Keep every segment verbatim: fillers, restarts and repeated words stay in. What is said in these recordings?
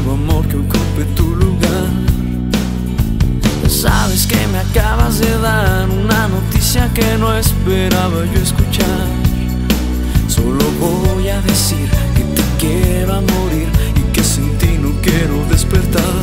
otro amor que ocupe tu lugar. Sabes que me acabas de dar una noticia que no esperaba yo escuchar. Solo voy a decir que te quiero a morir y que sin ti no quiero despertar.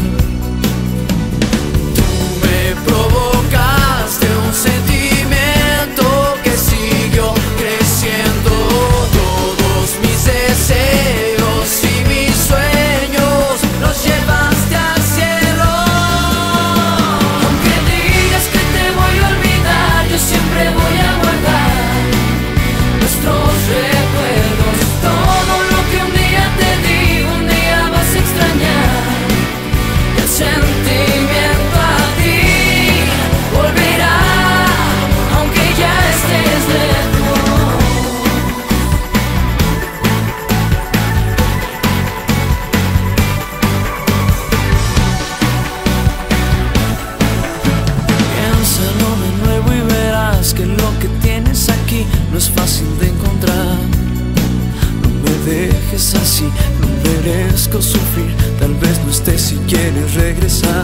Tú me provocaste un sentimiento que siguió creciendo. Todos mis deseos y mis sueños los llevaste al cielo. Aunque digas que te voy a olvidar, yo siempre voy a guardar nuestros recuerdos. Todo lo que un día te di, un día vas a extrañar. El sentimiento a ti volverá, aunque ya estés lejos. Piénsalo de nuevo y verás que lo que tienes aquí no es fácil de encontrar. No me dejes así, no merezco sufrir. Tal vez no estés si quieres regresar.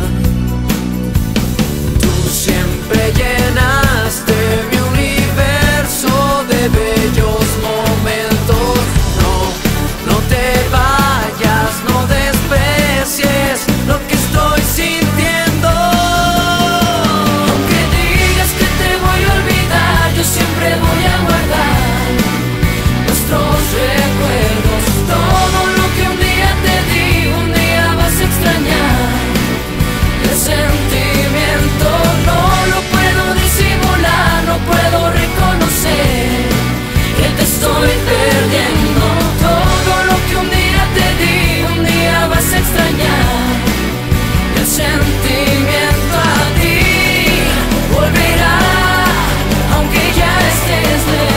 Tú siempre llenaste mi universo de bellos momentos. No, no te vayas, no desprecies lo que estoy sintiendo. Aunque digas que te voy a olvidar, yo siempre voy a guardar nuestros recuerdos. Todo lo que un día te di, un día vas a extrañar. El sentimiento no lo puedo disimular, no puedo reconocer que te estoy perdiendo. Todo lo que un día te di, un día vas a extrañar. El sentimiento a ti volverá, aunque ya estés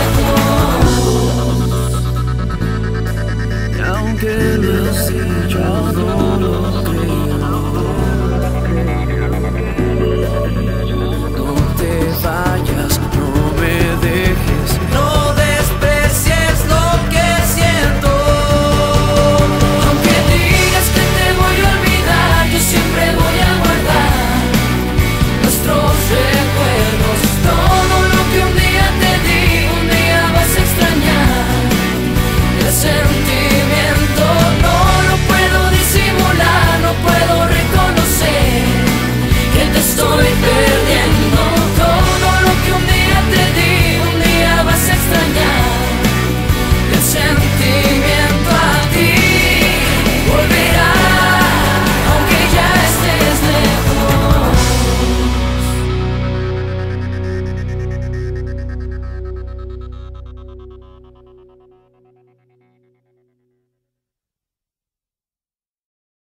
lejos. Y aunque lo has dicho, no lo creo. No te vayas, no me dejes, no desprecies lo que siento. Aunque digas que te voy a olvidar, yo siempre voy a guardar nuestros recuerdos. Todo lo que un día te di, un día vas a extrañar. El sentimiento